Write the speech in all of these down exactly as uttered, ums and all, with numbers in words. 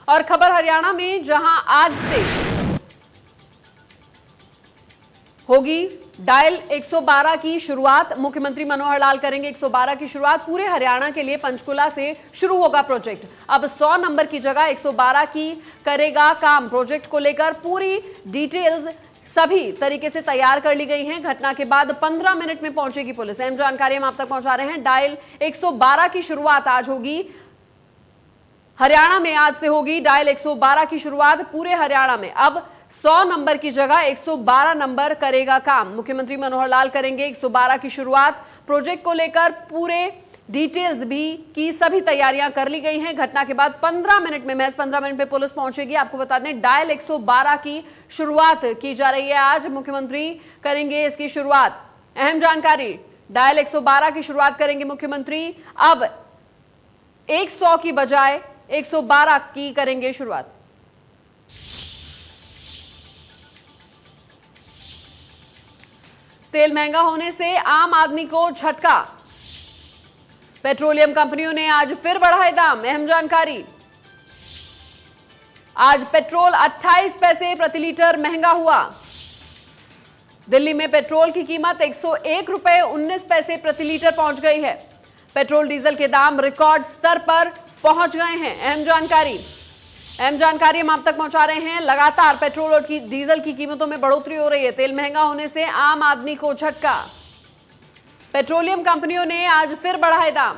और खबर हरियाणा में, जहां आज से होगी डायल एक सौ बारह की शुरुआत। मुख्यमंत्री मनोहर लाल करेंगे एक सौ बारह की शुरुआत। पूरे हरियाणा के लिए पंचकुला से शुरू होगा प्रोजेक्ट। अब सौ नंबर की जगह एक सौ बारह की करेगा काम। प्रोजेक्ट को लेकर पूरी डिटेल्स सभी तरीके से तैयार कर ली गई हैं। घटना के बाद पंद्रह मिनट में पहुंचेगी पुलिस। अहम जानकारी हम आप तक पहुंचा रहे हैं। डायल एक सौ बारह की शुरुआत आज होगी हरियाणा में। आज से होगी डायल एक सौ बारह की शुरुआत पूरे हरियाणा में। अब सौ नंबर की जगह एक सौ बारह नंबर करेगा काम। मुख्यमंत्री मनोहर लाल करेंगे एक सौ बारह की शुरुआत। प्रोजेक्ट को लेकर पूरे डिटेल्स भी की सभी तैयारियां कर ली गई हैं। घटना के बाद पंद्रह मिनट में, महज पंद्रह मिनट में पुलिस पहुंचेगी। आपको बता दें, डायल एक सौ बारह की शुरुआत की जा रही है। आज मुख्यमंत्री करेंगे इसकी शुरुआत। अहम जानकारी, डायल एक सौ बारह की शुरुआत करेंगे मुख्यमंत्री। अब सौ की बजाय एक सौ बारह की करेंगे शुरुआत। तेल महंगा होने से आम आदमी को झटका। पेट्रोलियम कंपनियों ने आज फिर बढ़ाए दाम। अहम जानकारी, आज पेट्रोल अट्ठाईस पैसे प्रति लीटर महंगा हुआ। दिल्ली में पेट्रोल की कीमत एक सौ एक रुपए उन्नीस पैसे प्रति लीटर पहुंच गई है। पेट्रोल डीजल के दाम रिकॉर्ड स्तर पर पहुंच गए हैं। अहम जानकारी अहम जानकारी हम आप तक पहुंचा रहे हैं। लगातार पेट्रोल और की डीजल की कीमतों में बढ़ोतरी हो रही है। तेल महंगा होने से आम आदमी को झटका। पेट्रोलियम कंपनियों ने आज फिर बढ़ाए दाम।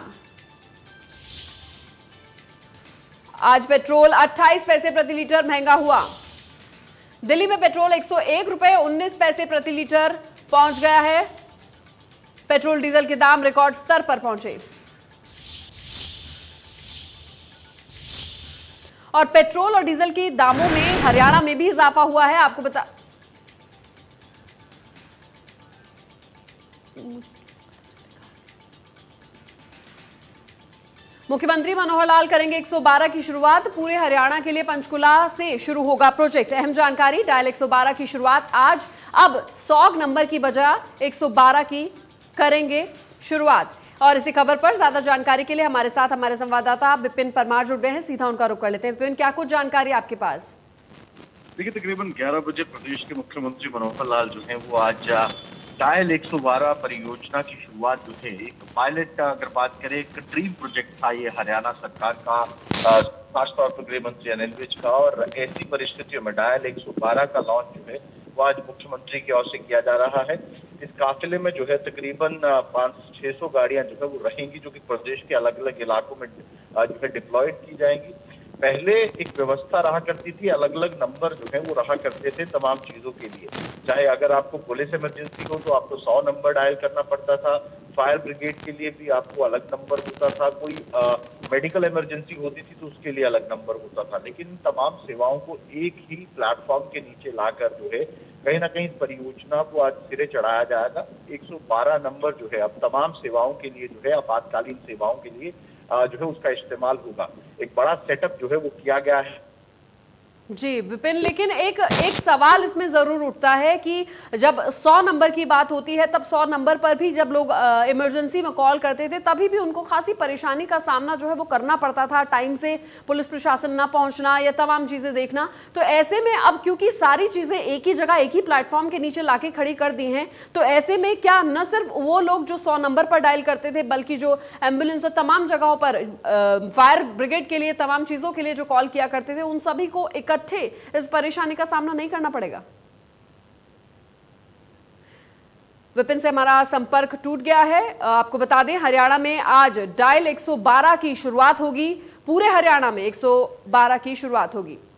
आज पेट्रोल अट्ठाईस पैसे प्रति लीटर महंगा हुआ। दिल्ली में पेट्रोल एक सौ एक रुपए उन्नीस पैसे प्रति लीटर पहुंच गया है। पेट्रोल डीजल के दाम रिकॉर्ड स्तर पर पहुंचे। और पेट्रोल और डीजल की दामों में हरियाणा में भी इजाफा हुआ है। आपको बता मुख्यमंत्री मनोहर लाल करेंगे एक सौ बारह की शुरुआत। पूरे हरियाणा के लिए पंचकुला से शुरू होगा प्रोजेक्ट। अहम जानकारी, डायल एक सौ बारह की शुरुआत आज। अब सौ नंबर की बजाय एक सौ बारह की करेंगे शुरुआत। और इसी खबर पर ज्यादा जानकारी के लिए हमारे साथ हमारे संवाददाता विपिन परमार जुड़ गए हैं। सीधा उनका रुख कर लेते हैं। विपिन, क्या कुछ जानकारी आपके पास? देखिए, तकरीबन ग्यारह बजे प्रदेश के मुख्यमंत्री मनोहर लाल जो है वो आज डायल एक सौ बारह परियोजना की शुरुआत जो है, एक पायलट अगर बात करें, एक ड्रीम प्रोजेक्ट था ये हरियाणा सरकार का, खासतौर पर गृह मंत्री अनिल विज का। और ऐसी परिस्थितियों में डायल एक सौ बारह का लॉन्च जो है वो आज मुख्यमंत्री की ओर से किया जा रहा है। इस काफिले में जो है तकरीबन पाँच सौ छह सौ गाड़ियां जो है वो रहेंगी, जो कि प्रदेश के अलग अलग इलाकों में जो है डिप्लॉयड की जाएंगी। पहले एक व्यवस्था रहा करती थी, अलग अलग नंबर जो है वो रहा करते थे तमाम चीजों के लिए। चाहे अगर आपको पुलिस इमरजेंसी हो तो आपको सौ नंबर डायल करना पड़ता था। फायर ब्रिगेड के लिए भी आपको अलग नंबर होता था। कोई आ, मेडिकल इमरजेंसी होती थी तो उसके लिए अलग नंबर होता था। लेकिन तमाम सेवाओं को एक ही प्लेटफॉर्म के नीचे लाकर जो है कहीं ना कहीं परियोजना को आज सिरे चढ़ाया जाएगा। एक सौ बारह नंबर जो है अब तमाम सेवाओं के लिए जो है, आपातकालीन सेवाओं के लिए जो है उसका इस्तेमाल होगा। एक बड़ा सेटअप जो है वो किया गया है। जी विपिन, लेकिन एक एक सवाल इसमें जरूर उठता है कि जब सौ नंबर की बात होती है, तब सौ नंबर पर भी जब लोग इमरजेंसी में कॉल करते थे तभी भी उनको खासी परेशानी का सामना जो है वो करना पड़ता था। टाइम से पुलिस प्रशासन ना पहुंचना या तमाम चीजें देखना। तो ऐसे में अब क्योंकि सारी चीजें एक ही जगह, एक ही प्लेटफॉर्म के नीचे लाके खड़ी कर दी हैं, तो ऐसे में क्या न सिर्फ वो लोग जो सौ नंबर पर डायल करते थे, बल्कि जो एम्बुलेंस और तमाम जगहों पर फायर ब्रिगेड के लिए, तमाम चीजों के लिए जो कॉल किया करते थे, उन सभी को एक इस परेशानी का सामना नहीं करना पड़ेगा? विपिन से हमारा संपर्क टूट गया है। आपको बता दें, हरियाणा में आज डायल एक सौ बारह की शुरुआत होगी। पूरे हरियाणा में एक सौ बारह की शुरुआत होगी।